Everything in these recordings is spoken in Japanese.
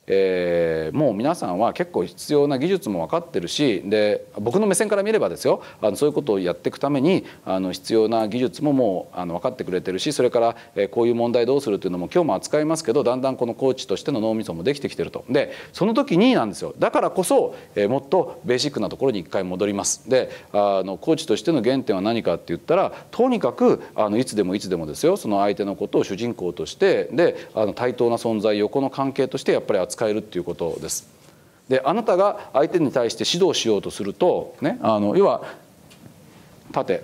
もう皆さんは結構必要な技術も分かってるし、で僕の目線から見ればですよ、そういうことをやっていくために必要な技術ももう分かってくれてるし、それから、こういう問題どうするっていうのも今日も扱いますけど、だんだんこのコーチとしての脳みそもできてきてると。でその時になんですよ、だからこそ、もっとベーシックなところに一回戻ります。でコーチとしての原点は何かって言ったら、とにかくいつでもですよ、その相手のことを主人公として、で対等な存在、横の関係としてやっぱり扱えるっていうことです。であなたが相手に対して指導しようとするとね、要は縦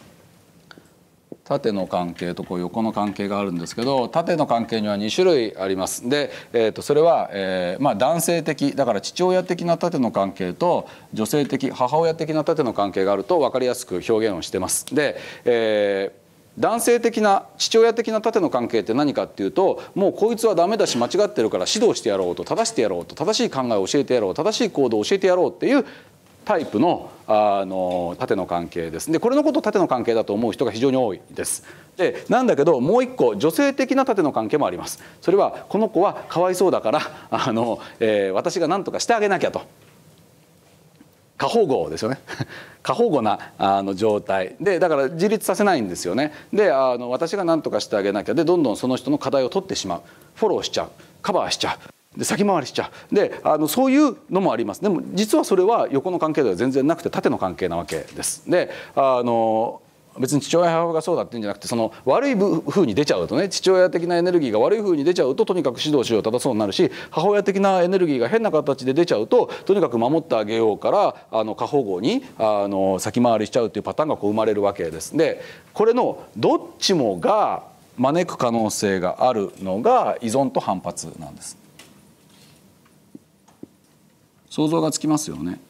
の関係とこう横の関係があるんですけど、縦の関係には2種類あります。で、それは、男性的だから父親的な縦の関係と女性的母親的な縦の関係があると分かりやすく表現をしてます。で、男性的な父親的な縦の関係って何かっていうと、もうこいつはダメだし間違ってるから指導してやろうと、正してやろうと、正しい考えを教えてやろう、正しい行動を教えてやろうっていうタイプの縦の関係です。でこれのことを縦の関係だと思う人が非常に多いです。でなんだけどもう一個女性的な縦の関係もあります。それはこの子はかわいそうだから私が何とかしてあげなきゃと。過保護ですよね過保護な状態で、だから自立させないんですよね。で私が何とかしてあげなきゃで、どんどんその人の課題を取ってしまう、フォローしちゃう、カバーしちゃう、で先回りしちゃう、でそういうのもあります。でも実はそれは横の関係では全然なくて縦の関係なわけです。で別に父親母親がそうだっていうんじゃなくて、その悪い風に出ちゃうとね、父親的なエネルギーが悪い風に出ちゃうととにかく指導しよう正そうになるし、母親的なエネルギーが変な形で出ちゃうととにかく守ってあげようから過保護に先回りしちゃうっていうパターンがこう生まれるわけです。でこれのどっちもが招く可能性があるのが依存と反発なんです。想像がつきますよね。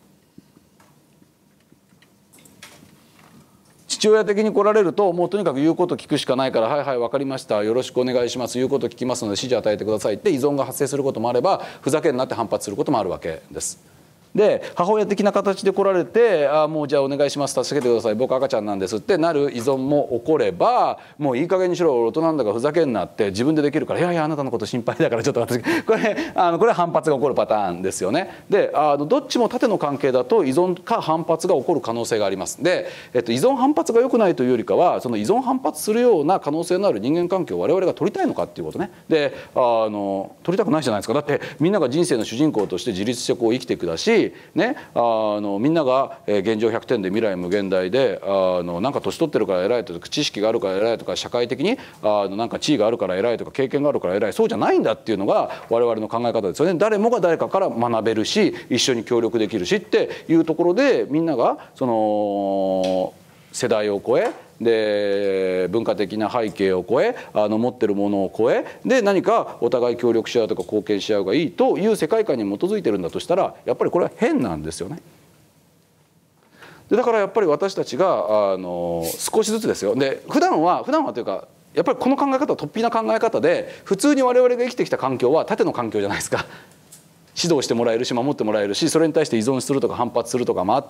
父親的に来られるともうとにかく言うこと聞くしかないから、はいはい分かりましたよろしくお願いします、言うこと聞きますので指示与えてくださいって依存が発生することもあれば、ふざけんなって反発することもあるわけです。で母親的な形で来られてもうじゃあお願いします助けてください僕赤ちゃんなんですってなる依存も起これば、もういい加減にしろ大人なんだからふざけんなって自分でできるから、いやいやあなたのこと心配だからちょっと私これは反発が起こるパターンですよね。でどっちも縦の関係だと依存か反発が起こる可能性があります。で、依存反発が良くないというよりかは、その依存反発するような可能性のある人間関係を我々が取りたいのかっていうことね。で取りたくないじゃないですか。だってみんなが人生の主人公として自立してこう生きていくだしね、みんなが現状100点で未来無限大でなんか年取ってるから偉いとか知識があるから偉いとか社会的になんか地位があるから偉いとか経験があるから偉い、そうじゃないんだっていうのが我々の考え方ですよね。誰もが誰かから学べるし一緒に協力できるしっていうところで、みんながその世代を超えで文化的な背景を超え持ってるものを超えで何かお互い協力し合うとか貢献し合うがいいという世界観に基づいてるんだとしたら、やっぱりこれは変なんですよね。でだからやっぱり私たちが少しずつですよ。で普段はというかやっぱりこの考え方は突飛な考え方で、普通に我々が生きてきた環境は縦の環境じゃないですか。指導してもらえるし守ってもらえるし、それに対して依存するとか反発するとかもあって、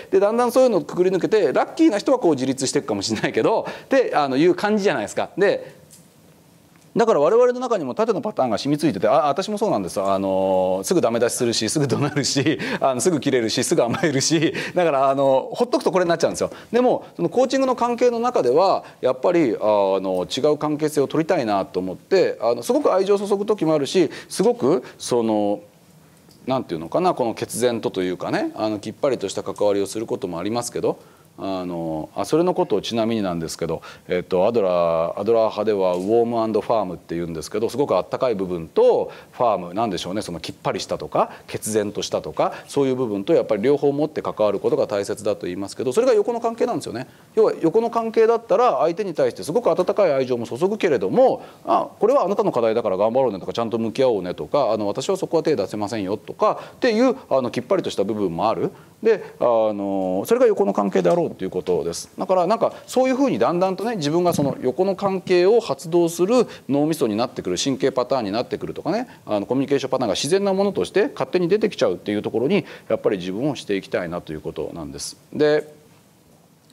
でだんだんそういうのをくぐり抜けてラッキーな人はこう自立していくかもしれないけどっていう感じじゃないですか。でだから我々の中にも縦のパターンが染みついてて、私もそうなんです。すぐダメ出しするし、すぐ怒鳴るしすぐ切れるし、すぐ甘えるし、だからほっとくとこれになっちゃうんですよ。でもそのコーチングの関係の中ではやっぱり違う関係性を取りたいなと思ってすごく愛情を注ぐ時もあるし、すごくそのなんていうのかな、この決然というかねきっぱりとした関わりをすることもありますけど、それのことをちなみになんですけど、アドラー派ではウォーム&ファームっていうんですけど、すごくあったかい部分とファームなんでしょうね、そのきっぱりしたとか決然としたとかそういう部分とやっぱり両方持って関わることが大切だと言いますけど、それが横の関係なんですよね。要は横の関係だったら相手に対してすごく温かい愛情も注ぐけれども、これはあなたの課題だから頑張ろうねとかちゃんと向き合おうねとか私はそこは手出せませんよとかっていうきっぱりとした部分もある。でそれが横の関係であろうということです。だからなんかそういうふうにだんだんとね、自分がその横の関係を発動する脳みそになってくる、神経パターンになってくるとかね、コミュニケーションパターンが自然なものとして勝手に出てきちゃうっていうところにやっぱり自分をしていきたいなということなんです。で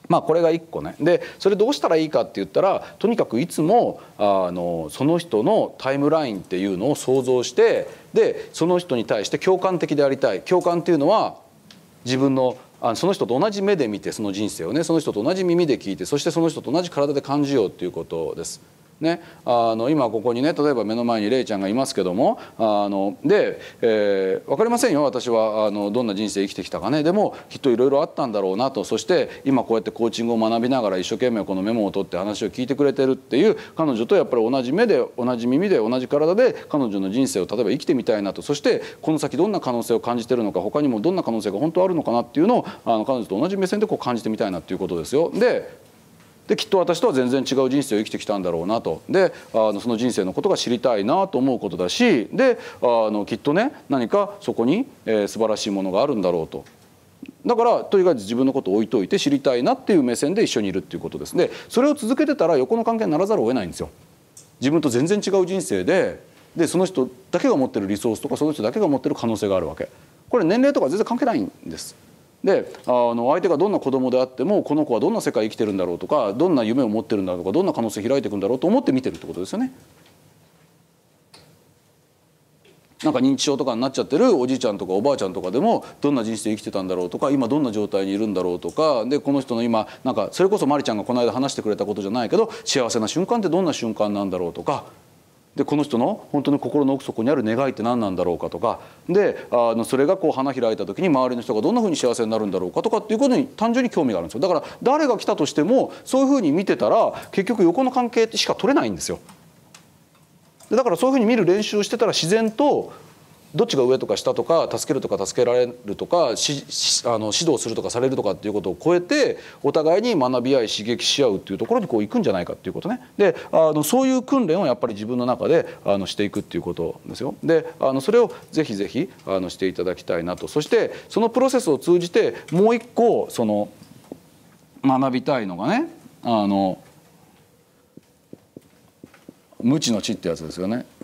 まあこれが1個ね。でそれどうしたらいいかって言ったら、とにかくいつもその人のタイムラインっていうのを想像して、でその人に対して共感的でありたい。共感っていうのは自分のその人と同じ目で見て、その人生をね、その人と同じ耳で聞いて、そしてその人と同じ体で感じようっていうことです。ね、今ここにね、例えば目の前にレイちゃんがいますけども、分かりませんよ、私はどんな人生生きてきたかね。でもきっといろいろあったんだろうなと。そして今こうやってコーチングを学びながら一生懸命このメモを取って話を聞いてくれてるっていう彼女とやっぱり同じ目で同じ耳で同じ体で彼女の人生を例えば生きてみたいなと。そしてこの先どんな可能性を感じてるのか、他にもどんな可能性が本当あるのかなっていうのを彼女と同じ目線でこう感じてみたいなっていうことですよ。できっと私とは全然違う人生を生きてきたんだろうなと。でその人生のことが知りたいなと思うことだし、できっとね、何かそこに、素晴らしいものがあるんだろうと。だからとりあえず自分のことを置いといて知りたいなっていう目線で一緒にいるっていうことです。でそれを続けてたら横の関係にならざるを得ないんですよ。自分と全然違う人生でその人だけが持ってるリソースとか、その人だけが持ってる可能性があるわけ。これ年齢とか全然関係ないんです。で相手がどんな子供であっても、この子はどんな世界生きてるんだろうとか、どんな夢を持ってるんだろうとか、どんな可能性開いていくんだろうと思って見てるってことですよね。なんか認知症とかになっちゃってるおじいちゃんとかおばあちゃんとかでも、どんな人生生きてたんだろうとか、今どんな状態にいるんだろうとか、でこの人の今なんかそれこそまりちゃんがこの間話してくれたことじゃないけど、幸せな瞬間ってどんな瞬間なんだろうとか、でこの人の本当に心の奥底にある願いって何なんだろうかとか、でそれがこう花開いた時に周りの人がどんなふうに幸せになるんだろうかとかっていうことに単純に興味があるんですよ。だから誰が来たとしてもそういうふうに見てたら結局横の関係しか取れないんですよ。だからそういうふうに見る練習をしてたら、自然とどっちが上とか下とか、助けるとか助けられるとか、指導するとかされるとかっていうことを超えて、お互いに学び合い刺激し合うっていうところにこう行くんじゃないかっていうことね。でそういう訓練をやっぱり自分の中でしていくっていうことですよ。でそれをぜひぜひしていただきたいなと。そしてそのプロセスを通じてもう一個その学びたいのがね、無知の知ってやつですよね。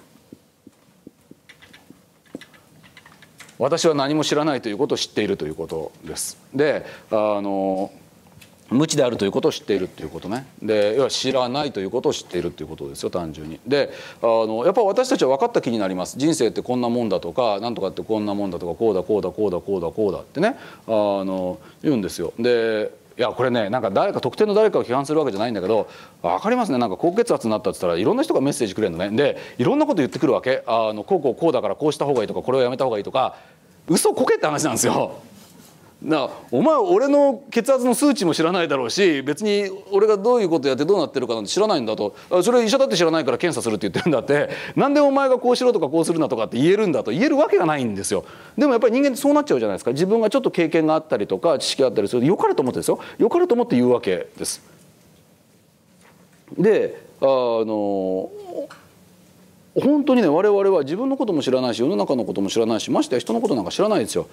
私は何も知らないということを知っているということです。で無知であるということを知っているということね。で要は知らないということを知っているということですよ、単純に。でやっぱ私たちは分かった気になります。人生ってこんなもんだとか、なんとかってこんなもんだとか、こうだこうだこうだこうだこうだってね言うんですよ。でいやこれね、なんか特定の誰かを批判するわけじゃないんだけど、分かりますね。なんか高血圧になったって言ったらいろんな人がメッセージくれるのね。でいろんなこと言ってくるわけ。こうだからこうした方がいいとか、これをやめた方がいいとか、嘘こけって話なんですよ。お前俺の血圧の数値も知らないだろうし、別に俺がどういうことやってどうなってるかなんて知らないんだと。それ医者だって知らないから検査するって言ってるんだって、なんでお前がこうしろとかこうするなとかって言えるんだと。言えるわけがないんですよ。でもやっぱり人間ってそうなっちゃうじゃないですか。自分がちょっと経験があったりとか知識があったりすると良かれと思ってですよ、良かれと思って言うわけです。で本当にね、我々は自分のことも知らないし、世の中のことも知らないし、ましてや人のことなんか知らないですよ。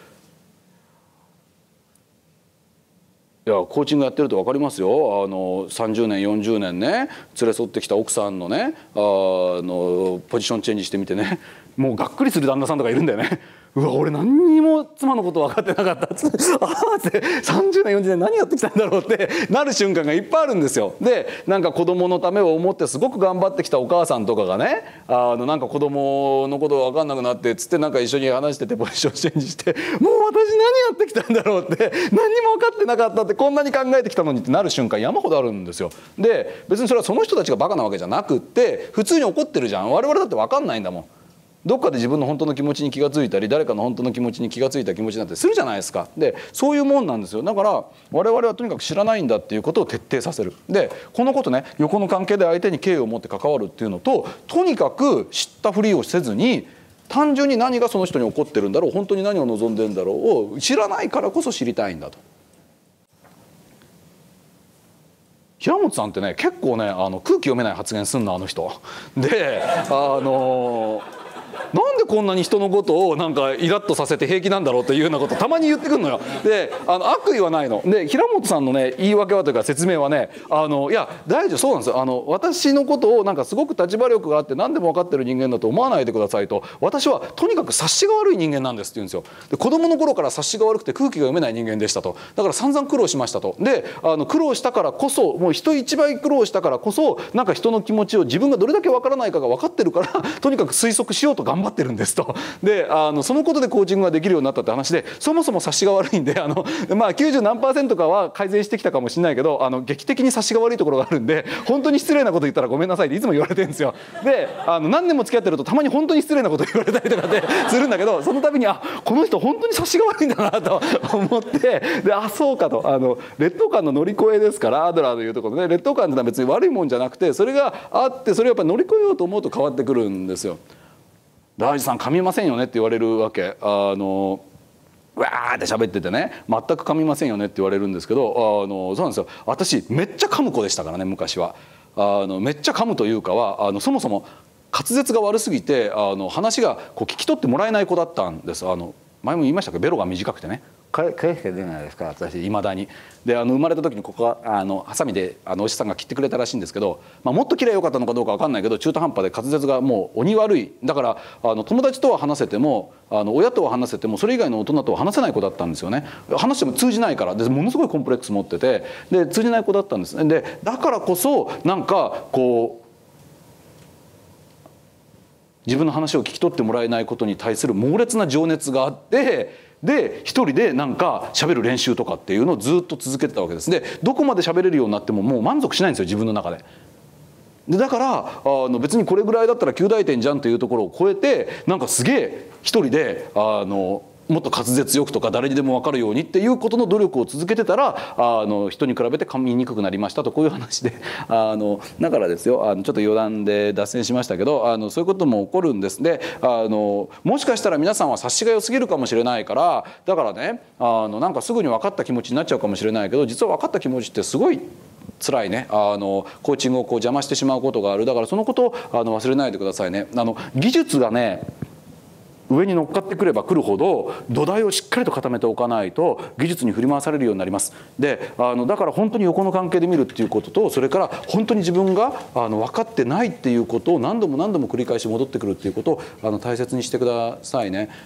いやコーチングやってると分かりますよ。30年40年ね連れ添ってきた奥さんのねポジションチェンジしてみてね、もうがっくりする旦那さんとかいるんだよね。うわ俺何にも妻のこと分かってなかったっつってああって30年40年何やってきたんだろうってなる瞬間がいっぱいあるんですよ。でなんか子供のためを思ってすごく頑張ってきたお母さんとかがねなんか子供のこと分かんなくなってつってなんか一緒に話しててポジションチェンジしてもう私何やってきたんだろうって何にも分かってなかったってこんなに考えてきたのにってなる瞬間山ほどあるんですよ。で別にそれはその人たちがバカなわけじゃなくって普通に怒ってるじゃん。我々だって分かんないんだもん。どっかで自分の本当の気持ちに気がついたり誰かの本当の気持ちに気がついた気持ちになったりするじゃないですか。でそういうもんなんですよ。だから我々はとにかく知らないんだっていうことを徹底させる。でこのことね、横の関係で相手に敬意を持って関わるっていうのと、とにかく知ったふりをせずに単純に何がその人に起こってるんだろう、本当に何を望んでるんだろうを知らないからこそ知りたいんだと。平本さんってね結構ね空気読めない発言すんのあの人。でなんでこんなに人のことをなんかイラッとさせて平気なんだろうというようなことたまに言ってくるのよ。で悪意はないので、平本さんのね言い訳はというか説明はね、いや大丈夫、そうなんですよ。私のことをなんかすごく立場力があって何でも分かってる人間だと思わないでくださいと、私はとにかく察しが悪い人間なんですって言うんですよ。で子供の頃から察しが悪くて空気が読めない人間でしたと。だから散々苦労しましたと。で苦労したからこそ、もう人一倍苦労したからこそ、なんか人の気持ちを自分がどれだけ分からないかが分かってるからとにかく推測しようと頑張ってるんですと。でそのことでコーチングができるようになったって話で、そもそも察しが悪いんで90何%かは改善してきたかもしれないけど劇的に察しが悪いところがあるんで、本当に失礼なこと言ったらごめんなさいっていつも言われてるんですよ。で何年も付き合ってるとたまに本当に失礼なこと言われたりとかでするんだけど、その度にこの人本当に察しが悪いんだなと思って、でそうかと、劣等感の乗り越えですから、アドラーのいうところでね、劣等感ってのは別に悪いもんじゃなくて、それがあって、それをやっぱり乗り越えようと思うと変わってくるんですよ。大地さん噛みませんよねって言われるわけ。わーって喋っててね、全く噛みませんよねって言われるんですけど、そうなんですよ。私めっちゃ噛む子でしたからね、昔は。めっちゃ噛むというかはそもそも滑舌が悪すぎて話がこう聞き取ってもらえない子だったんです。前も言いましたけどベロが短くてね、声しか出ないですから私いまだに。で生まれた時にここはハサミでお医者さんが切ってくれたらしいんですけど、もっと切ればよかったのかどうか分かんないけど、中途半端で滑舌がもう鬼悪い。だから友達とは話せても親とは話せてもそれ以外の大人とは話せない子だったんですよね。話しても通じないから。でものすごいコンプレックス持ってて、で通じない子だったんですね。でだからこそなんかこう自分の話を聞き取ってもらえないことに対する猛烈な情熱があって、で一人でなんか喋る練習とかっていうのをずっと続けてたわけです。でどこまで喋れるようになってももう満足しないんですよ、自分の中で。でだから別にこれぐらいだったら及第点じゃんというところを超えて、なんかすげえ一人でもっと滑舌よくとか誰にでも分かるようにっていうことの努力を続けてたら人に比べて噛みにくくなりましたと、こういう話でだからですよ、ちょっと余談で脱線しましたけどそういうことも起こるんです。でもしかしたら皆さんは察しが良すぎるかもしれないから、だからねなんかすぐに分かった気持ちになっちゃうかもしれないけど、実は分かった気持ちってすごい辛いね。コーチングをこう邪魔してしまうことがある。だからそのことを忘れないでくださいね。技術がね上に乗っかってくればくるほど土台をしっかりと固めておかないと技術に振り回されるようになります。でだから本当に横の関係で見るっていうことと、それから本当に自分が分かってないっていうことを何度も何度も繰り返し戻ってくるっていうことを大切にしてくださいね。